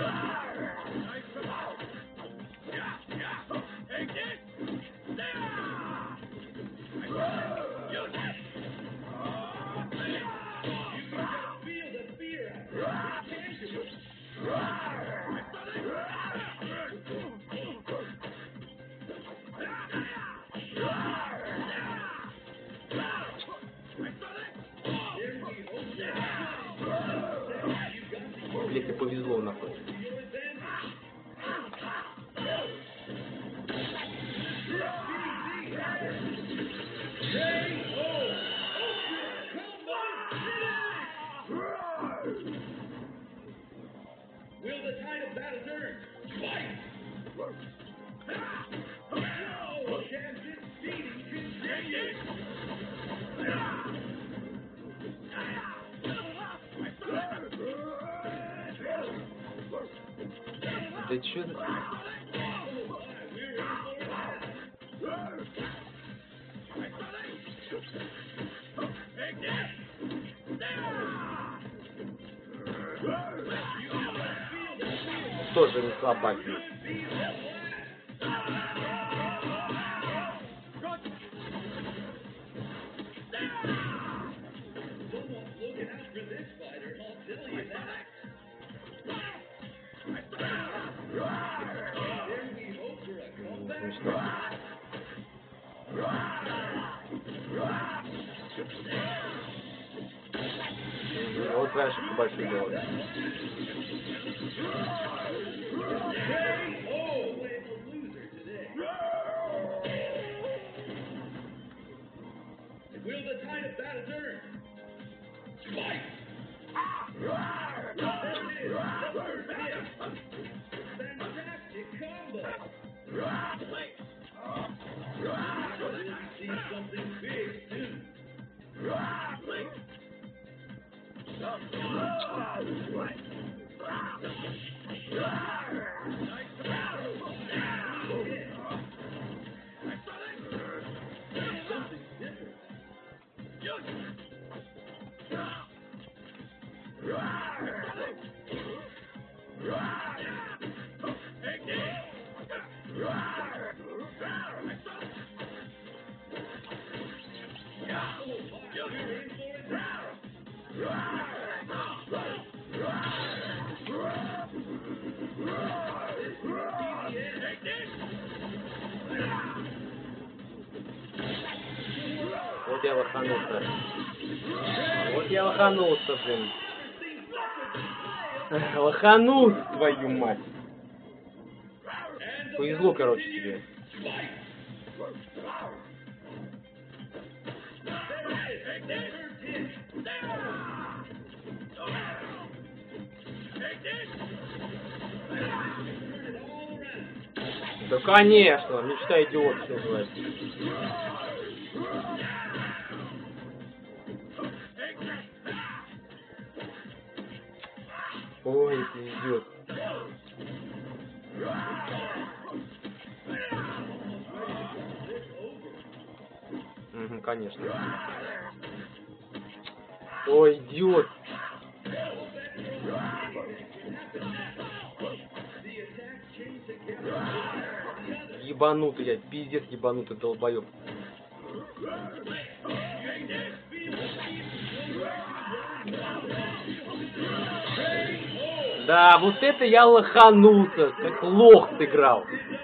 Блять, тебе повезло нахуй. Will the tide of battle turn? Fight! No! Kansas beating continues! Да чё за... Тоже не слабаки. Вот раньше большой делал. Will the tide of battle turn? Fight! Fantastic combo! See something big soon. Вот я лоханулся. Вот я лоханулся, блин. Лоханулся, твою мать. Повезло, короче, тебе. Да конечно, мечта идиота, что называется. Ой, ты идиот. Угу, конечно. Ой, идиот. Ебанутый, я пиздец ебанутый долбоёб. Да, вот это я лоханулся, как лох сыграл.